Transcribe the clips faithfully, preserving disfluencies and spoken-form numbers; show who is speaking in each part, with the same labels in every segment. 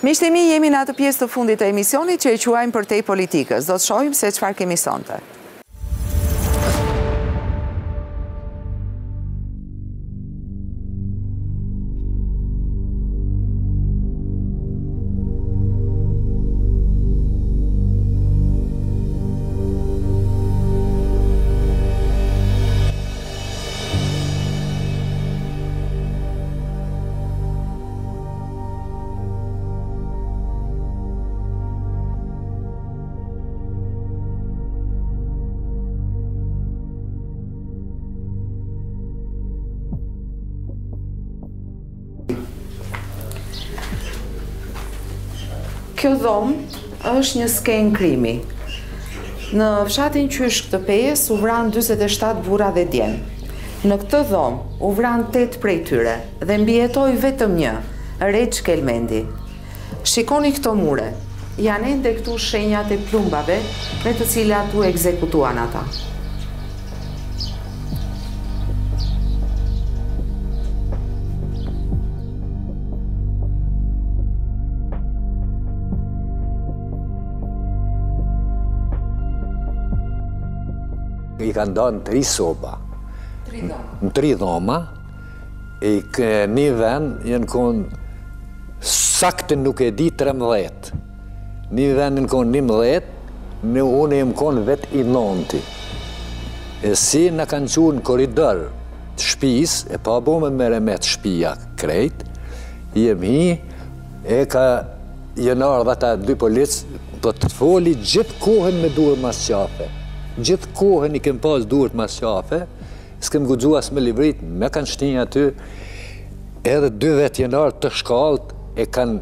Speaker 1: Miqtë mi, jemi në atë pjesë të fundit të emisionit që e quajmë për te politikës. Do të shohim se çfarë kemi sonte. Kjo dhomë është një skenë krimi. Në fshatin Qysh këtë Pes u vranë dyzet e shtatë burra dhe djem. Në këtë dhomë u vranë tetë prej tyre dhe mbijetoi vetëm një, Reç Kelmendi. Shikoni këto mure, janë ende këtu shenjat e plumbave me të cilat u ekzekutuan ata.
Speaker 2: I kanë dalë në tri soba, në tri dhoma, e një vend jenë konë, saktë nuk e di trembëdhjetë, një vend jenë konë njëmbëdhjetë, në unë jem konë vetë i nënti. E si në kanë qurë në koridor të shpis, e pa bo me mere me të shpia krejt, jem hi, e ka jenë ardhë ata dy policë, për të foli gjithë kohën me duhe mas qafe. Gjithë kohën i kem pas duhet mas qafe, s'kem guxu as me livrit, me kanë shtinja aty, edhe dy vetë janarë të shkallët e kanë,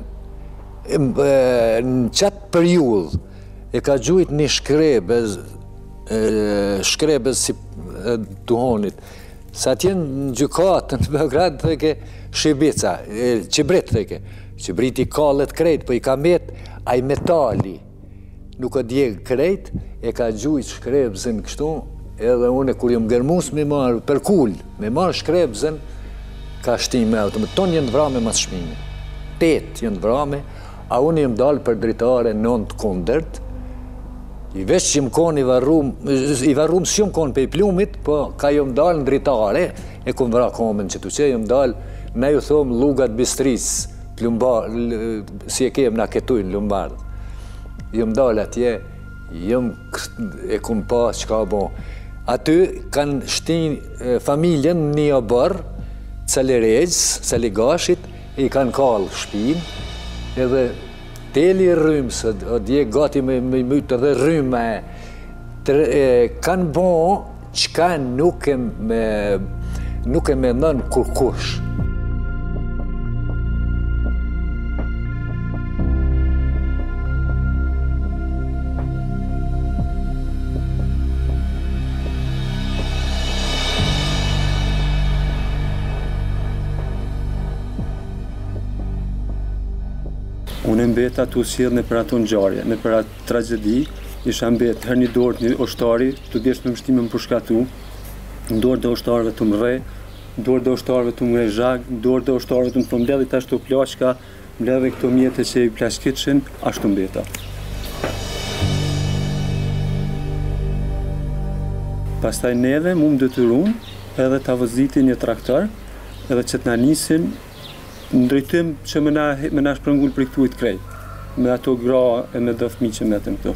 Speaker 2: në qatë periudhë, e ka gjujt një shkrebez, shkrebez si duhonit, sa t'jenë në gjykatën në Beograd, theke Shibica, Qibrit theke, Qibrit i kallet krejt, për i ka met aj metali, nuk o djegë krejt, e ka gjujt shkrebzën kështu, edhe une kur jëm gërmus me marë për kull, me marë shkrebzën, ka shtim me auto, me tonë jënë vrame mas shmime. Tet jënë vrame, a unë jëm dalë për dritare nënt kundërt, i veç që jëm konë i varrum, i varrum së jëm konë pe i plumit, po ka jëm dalë në dritare, e ku vra komen që tu që jëm dalë, ne ju thomë lugat bistris, plumbar, si e kem na ketujnë lumbardë. Jëm dalë atje, jëm e kum pa që ka bo. Aty kanë shtin familjen një obër, Caliregjës, Caligashit, i kanë kallë shpin, edhe teli rrymës, o dje gati me mytë edhe rrymë, kanë bo qka nuk e me, nuk e me nën kur kush.
Speaker 3: Unë mbeta të usirë në për ato në gjarje, në për atë tragedi, isha mbet her një dorë një oshtari, të djesh me mështime më përshkatu, në dorë dhe oshtarëve të më rej, në dorë dhe oshtarëve të më rej zhag, në dorë dhe oshtarëve të më të mbledhe të ashtu plashka, mbledhe këto mjetë që i plashkitëshin, ashtu mbeta. Pastaj neve mu më dëtyrun edhe të avëziti një traktor, edhe që të na nisin në drejtim që me na, me na shprëngull për i këtuit krej, me ato gra e me dhe fëmi që metën këtu.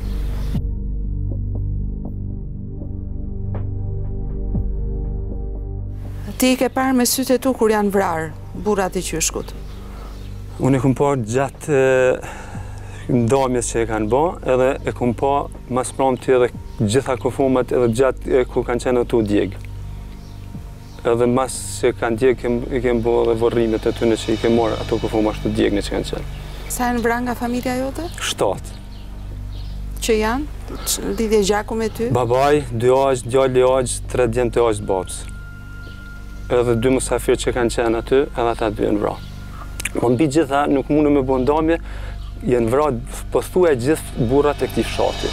Speaker 1: Ti i ke parë me sytë e tu kur janë vrarë burrat e Qyshkut?
Speaker 3: Unë e kum parë gjatë ndamjes që e kanë ba, edhe e kum parë mas pramti edhe gjitha kufumat edhe gjatë ku kanë qenë ato djegë. Edhe mas që kanë djegë, i kemë bo edhe vorrimet e tyne që i kemë morë ato kufuma ashtu djegë në që kanë qenë.
Speaker 1: Sa janë vra nga familja jote?
Speaker 3: Shtatë.
Speaker 1: Që janë? Lidhje gjaku me ty?
Speaker 3: Babaj, dy aqë, djalli aqë, tre djemë të aqë babës. Edhe dy musafirë që kanë qenë aty, edhe ata dy janë vra. Më mbi gjitha, nuk mundu me bo ndamje, janë vra pëthu e gjithë burrat e këtij fshati.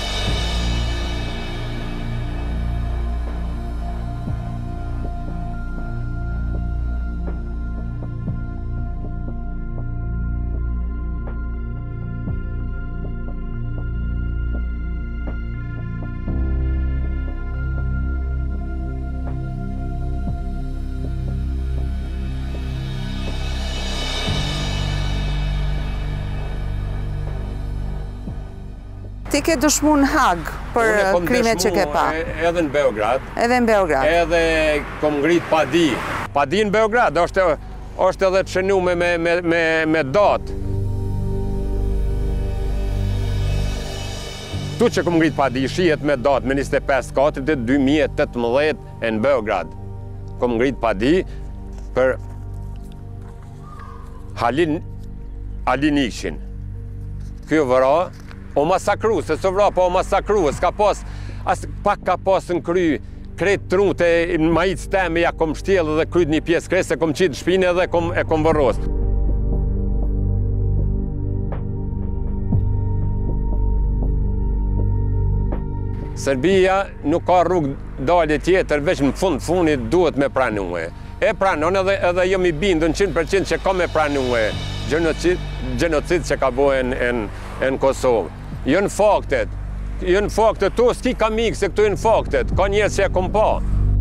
Speaker 1: Ti ke dëshmu në Hag për krimet që ke pa?
Speaker 4: Edhe në Beograd.
Speaker 1: Edhe në Beograd.
Speaker 4: Edhe kom ngrit padi. Padi në Beograd, është, është edhe të shënume me, me, me, me datë. Tu që kom ngrit padi, shihet me datë me njëzet e pesë katër të dy mijë e tetëmbëdhjetë në Beograd. Kom ngrit padi për Halin Alinishin. Kjo vëra, o masakru, se së vëra, po o masakru, s'ka pas, as pak ka pas në kry, kretë trunte, në majitës teme, ja kom shtjelë dhe kryt një pjesë kretë, se kom qitë shpine dhe kom, e kom vëros. Serbia nuk ka rrugë dalje tjetër, veç në fund funit duhet me pranue. E pranon edhe, edhe jam i bindur në qind përqind që ka me pranue gjenocid, gjenocid që ka bojën në Kosovë. Jënë faktet, jënë faktet, tu s'ki ka mikë se këtu jënë faktet, ka njerës që e kom pa.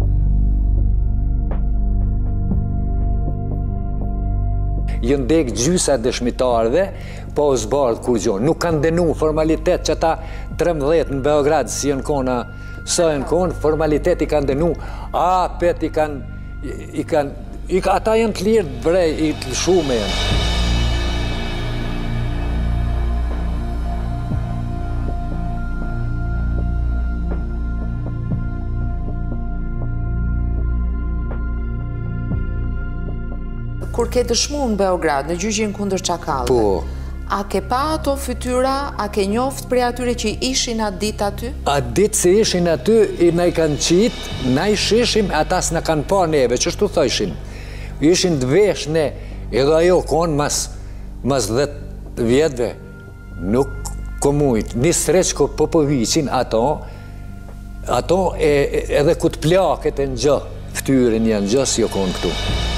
Speaker 2: Jënë dek gjysa dëshmitarëve, po u zbardh kur gjo. Nuk kanë denu formalitet që ta trembëdhjetë në Beograd, si jënë kona, sa jënë konë, formalitet i kanë denu, a, pet i kanë, i kanë, i ka, ata janë të lirë të brej, i të lëshume janë.
Speaker 1: Kur ke dëshmu në Beograd, në gjyqin kundër Çakallëve,
Speaker 2: po,
Speaker 1: a ke pa ato fytyra, a ke njoft prej atyre që ishin atë ditë aty?
Speaker 2: Atë ditë se ishin aty, i na i kanë qitë, na i shishim, ata s'na kanë pa neve, që shtu thëshin. Ishin të veshne, edhe ajo konë mas, mas dhjetë vjetëve, nuk komujt, një streq ko po po viqin ato, ato e, edhe ku të plaket e në gjë, ftyrin janë gjë si jo konë këtu.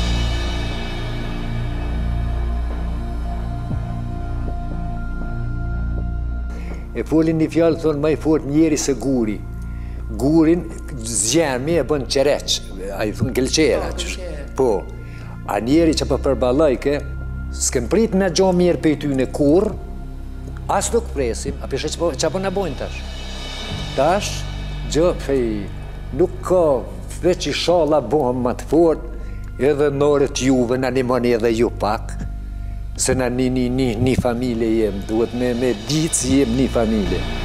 Speaker 2: E folin një fjallë, thonë, ma i fort njeri se guri. Gurin, zgjemi e bën qereq, a i thonë gëlqera. Po, a njeri që për përbalajke, s'kem prit në gjo mirë për i ty në kur, as nuk presim, a përshë që për në bojnë tash. Tash, gjë fej, nuk ka veç i shala bohëm më të fort, edhe nërët juve në animoni edhe ju pak, se në një, një, një, një familje jem, duhet me, me ditë si jem një familje.